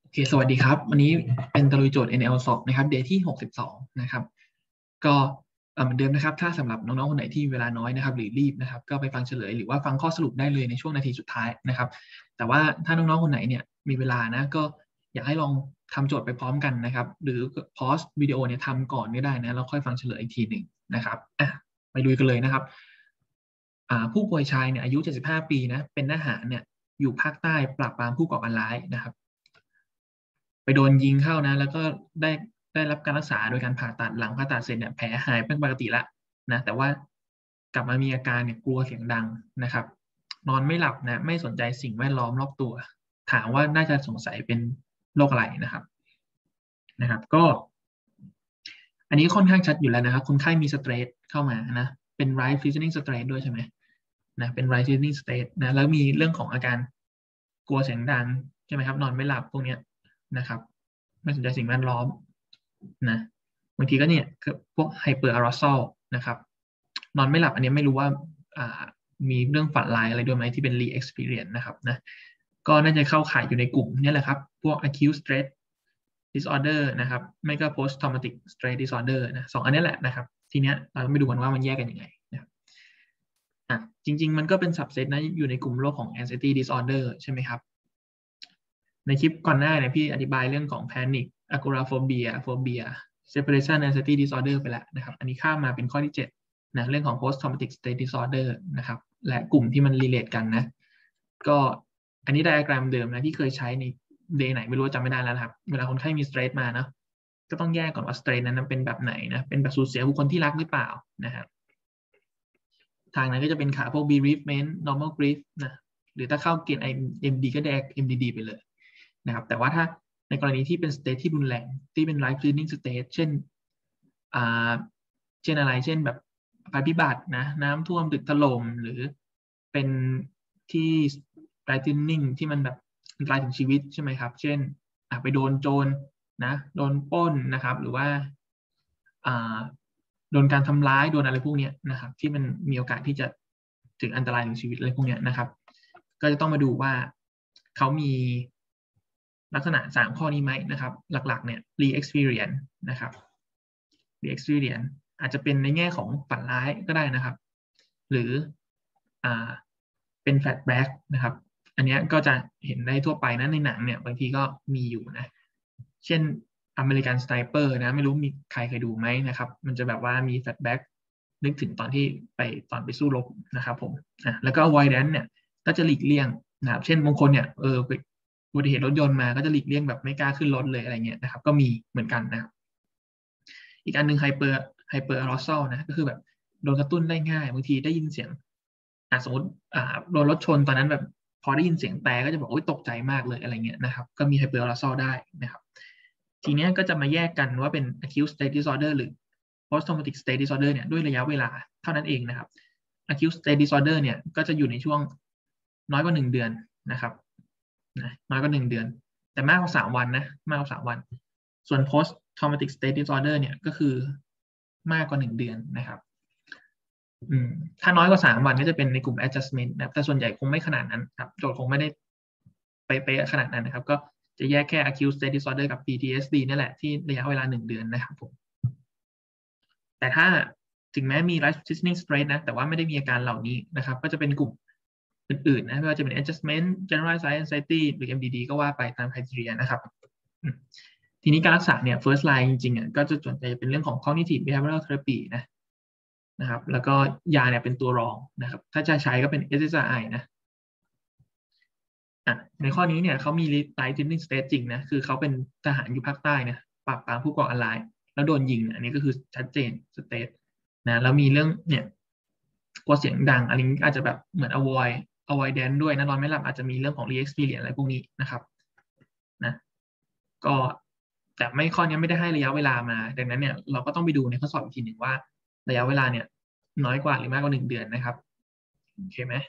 โอเคสวัสดีครับวันนี้เป็นตะลุยโจทย์ NL สอบนะครับเดย์ที่62นะครับก็เหมือนเดิมนะครับถ้าสำหรับน้องๆคนไหนที่เวลาน้อยนะครับหรือรีบนะครับก็ไปฟังเฉลยหรือว่าฟังข้อสรุปได้เลยในช่วงนาทีสุดท้ายนะครับแต่ว่าถ้าน้องๆคนไหนเนี่ยมีเวลานะก็อยากให้ลองทำโจทย์ไปพร้อมกันนะครับหรือพอสวิดีโอเนี่ยทำก่อนก็ได้นะแล้วค่อยฟังเฉลยอีกทีหนึ่งนะครับไปลุยกันเลยนะครับผู้ป่วยชายเนี่ยอายุ75ปีนะเป็นทหารเนี่ยอยู่ภาคใต้ปราบปรามผู้ก่อการร้ายนะครับไปโดนยิงเข้านะแล้วก็ได้ได้รับการรักษาโดยการผ่าตัดหลังผ่าตัดเสร็จเนี่ยแผลหายเป็นปกติแล้วนะแต่ว่ากลับมามีอาการเนี่ยกลัวเสียงดังนะครับนอนไม่หลับนะไม่สนใจสิ่งแวดล้อมรอบตัวถามว่าน่าจะสงสัยเป็นโรคอะไรนะครับก็อันนี้ค่อนข้างชัดอยู่แล้วนะครับคนไข้มีสเตรสเข้ามานะเป็น right listening stress ด้วยใช่ไหมนะเป็น right listening stress นะแล้วมีเรื่องของอาการกลัวเสียงดังใช่ไหมครับนอนไม่หลับพวกเนี้ยนะครับไม่สนใจสิ่งแวดล้อมนะบางทีก็เนี่ยคือพวก hyper arousal นะครับนอนไม่หลับอันนี้ไม่รู้ว่ามีเรื่องฝันร้ายอะไรด้วยไหมที่เป็น re experience นะครับนะก็น่าจะเข้าข่ายอยู่ในกลุ่มนี่แหละครับพวก acute stress disorder นะครับไม่ก็ post traumatic stress disorder นะสองอันนี้แหละนะครับทีเนี้ยเราไม่ดูกันว่ามันแยกกันยังไงนะครับจริงๆมันก็เป็น subset นะอยู่ในกลุ่มโรคของ anxiety disorder ใช่ไหมครับในคลิปก่อนหน้าเนี่ยพี่อธิบายเรื่องของ panic agoraphobia phobia separation anxiety disorder ไปแล้วนะครับอันนี้ข้ามมาเป็นข้อที่7นะเรื่องของ post traumatic stress disorder นะครับและกลุ่มที่มัน relate กันนะก็อันนี้ไดอะแกรมเดิมนะที่เคยใช้ในเดย์ไหนไม่รู้จำไม่ได้แล้วครับเวลาคนไข้มีสเตรสมาเนาะก็ต้องแยกก่อนว่าสเตรสนั้นเป็นแบบไหนนะเป็นแบบสูญเสียบุคคลที่รักหรือเปล่านะครับทางนั้นก็จะเป็นขาพวก bereavement normal grief นะหรือถ้าเข้าเกณฑ์ MD ก็ได้ MDD ไปเลยนะครับแต่ว่าถ้าในกรณีที่เป็นสเตทที่รุนแรงที่เป็น life threatening state เช่นอะไรเช่นแบบภัยพิบัตินะน้ำท่วมตึกถล่มหรือเป็นที่ life threatening ที่มันแบบอันตรายถึงชีวิตใช่ไหมครับเช่นไปโดนโจรนะโดนปล้นนะครับหรือว่าโดนการทำร้ายโดนอะไรพวกนี้นะครับที่มันมีโอกาสที่จะถึงอันตรายถึงชีวิตอะไรพวกนี้นะครับก็จะต้องมาดูว่าเขามีลักษณะ3ข้อนี้ไหมนะครับหลักๆเนี่ย re-experience นะครับ re-experience อาจจะเป็นในแง่ของฝันร้ายก็ได้นะครับหรือเป็น flashback นะครับอันนี้ก็จะเห็นได้ทั่วไปนะในหนังเนี่ยบางทีก็มีอยู่นะเช่นอเมริกันสไนเปอร์นะไม่รู้มีใครเคยดูไหมนะครับมันจะแบบว่ามีแฟลชแบ็กนึกถึงตอนที่ตอนไปสู้รบนะครับผมแล้วก็ avoidance เนี่ยก็จะหลีกเลี่ยงนะครับเช่นบางคนเนี่ยอุบัติเหตุรถยนต์มาก็จะหลีกเลี่ยงแบบไม่กล้าขึ้นรถเลยอะไรเงี้ยนะครับก็มีเหมือนกันนะครับอีกอันนึงไฮเปอร์อารอซัลนะก็คือแบบโดนกระตุ้นได้ง่ายบางทีได้ยินเสียงสมมติโดนรถชนตอนนั้นแบบพอได้ยินเสียงแต่ก็จะบอกโอ๊ยตกใจมากเลยอะไรเงี้ยนะครับก็มีไฮเปอร์อารอซัลได้นะครับทีนี้ก็จะมาแยกกันว่าเป็น acute state disorder หรือ post traumatic state disorder เนี่ยด้วยระยะเวลาเท่านั้นเองนะครับ acute state disorder เนี่ยก็จะอยู่ในช่วงน้อยกว่า1 เดือนนะครับน้อยกว่า1 เดือนแต่มากกว่า3 วันนะมากกว่า3 วันส่วน post traumatic state disorder เนี่ยก็คือมากกว่า1 เดือนนะครับถ้าน้อยกว่า3 วันก็จะเป็นในกลุ่ม adjustment นะแต่ส่วนใหญ่คงไม่ขนาดนั้นครับโจทย์คงไม่ได้เป๊ะๆขนาดนั้นนะครับก็จะแยกแค่ acute state disorder กับ PTSD นี่แหละที่ระยะเวลา1 เดือนนะครับผมแต่ถ้าถึงแม้มี life threatening stress นะแต่ว่าไม่ได้มีอาการเหล่านี้นะครับก็จะเป็นกลุ่มอื่นๆนะไม่ว่าจะเป็น adjustment generalized anxiety หรือ MDD ก็ว่าไปตาม criteria นะครับทีนี้การรักษาเนี่ย first line จริงๆก็จะส่วนใหญ่เป็นเรื่องของ cognitive behavioral therapy นะครับแล้วก็ยาเนี่ยเป็นตัวรองนะครับถ้าจะใช้ก็เป็น SSRI นะในข้อนี้เนี่ยเขามี life threatening state จริงนะคือเขาเป็นทหารอยู่ภาคใต้นะปราบปรามผู้ก่อการร้ายแล้วโดนยิงอันนี้ก็คือชัดเจน state นะแล้วมีเรื่องเนี่ยกลัวเสียงดังอันนี้อาจจะแบบเหมือน avoidance ด้วยนะนอนไม่หลับอาจจะมีเรื่องของ re-experience อะไรพวกนี้นะครับนะก็แต่ไม่ข้อนี้ไม่ได้ให้ระยะเวลามาดังนั้นเนี่ยเราก็ต้องไปดูในข้อสอบอีกทีหนึ่งว่าระยะเวลาเนี่ยน้อยกว่าหรือมากกว่า1 เดือนนะครับโอเคไหม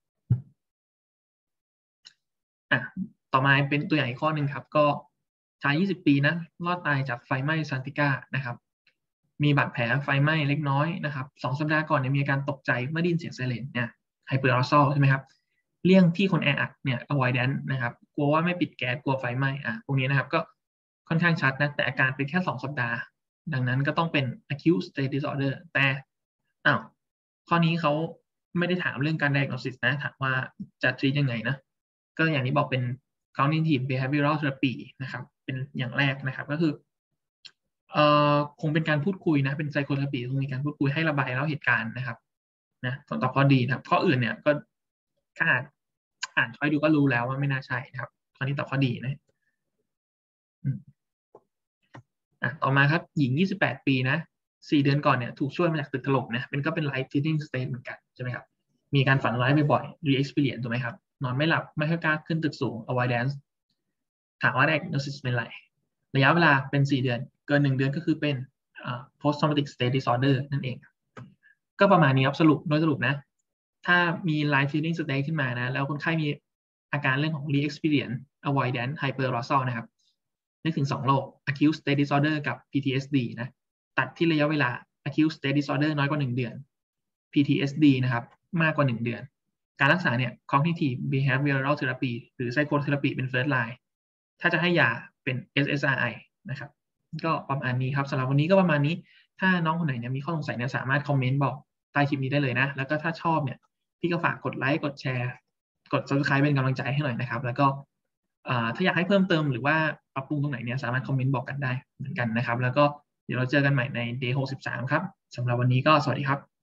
ต่อมาเป็นตัวอย่างอีกข้อหนึ่งครับก็ชาย20 ปีนะรอดตายจากไฟไหม้ซานติก้านะครับมีบาดแผลไฟไหม้เล็กน้อยนะครับ2 สัปดาห์ก่อนเนี่ยมีอาการตกใจเมื่อได้ยินเสียงไซเรนเนี่ยไฮเปอร์อารอซัลใช่ไหมครับเลี่ยงที่คนแออัดเนี่ย avoidance นะครับกลัวว่าไม่ปิดแก๊สกลัวไฟไหม้พวกนี้นะครับก็ค่อนข้างชัดนะแต่อาการเป็นแค่2 สัปดาห์ดังนั้นก็ต้องเป็น acute state disorder แต่ข้อนี้เขาไม่ได้ถามเรื่องการ diagnosis นะถามว่าจะ treat ยังไงนะก็อย่างที่บอกเป็น cognitive behavioral therapy นะครับเป็นอย่างแรกนะครับก็คือคงเป็นการพูดคุยนะเป็น psychotherapy คงมีการพูดคุยให้ระบายเล่าเหตุการณ์นะครับนะส่วนต่อข้อดีนะครับข้ออื่นเนี่ยก็ถ้าอ่านช้อยดูก็รู้แล้วว่าไม่น่าใช่นะครับข้อนี้ตอบข้อดีนะต่อมาครับหญิง28 ปีนะ4 เดือนก่อนเนี่ยถูกช่วยมาจากตึกถล่มนะเป็นก็เป็น life threatening state เหมือนกันใช่ไหมครับมีการฝันร้ายบ่อยๆ re-experience ถูกไหมครับนอนไม่หลับไม่ค่อยกล้าขึ้นตึกสูง avoidance ถามว่า diagnosis เป็นไรระยะเวลาเป็น4 เดือนเกิน1 เดือนก็คือเป็นpost traumatic stress disorder นั่นเองก็ประมาณนี้ครับโดยสรุปนะถ้ามี life threatening state ขึ้นมานะแล้วคนไข้มีอาการเรื่องของ re-experience avoidance hyperarousal นะครับนึกถึง2 โรค acute state disorder กับ PTSD นะตัดที่ระยะเวลา acute state disorder น้อยกว่า1 เดือน PTSD นะครับมากกว่า1 เดือนการรักษาเนี่ย cognitive behavioral therapy หรือ psychotherapy เป็น first line ถ้าจะให้ยาเป็น SSRI นะครับก็ประมาณนี้ครับสำหรับวันนี้ก็ประมาณนี้ถ้าน้องคนไหนเนี่ยมีข้อสงสัยเนี่ยสามารถคอมเมนต์บอกใต้คลิปนี้ได้เลยนะแล้วก็ถ้าชอบเนี่ยพี่ก็ฝากกดไลค์กดแชร์กด subscribe เป็นกำลังใจให้หน่อยนะครับแล้วก็ถ้าอยากให้เพิ่มเติมหรือว่าปรับปรุงตรงไหนเนี่ยสามารถคอมเมนต์บอกกันได้เหมือนกันนะครับแล้วก็เดี๋ยวเราเจอกันใหม่ใน Day 63ครับสำหรับวันนี้ก็สวัสดีครับ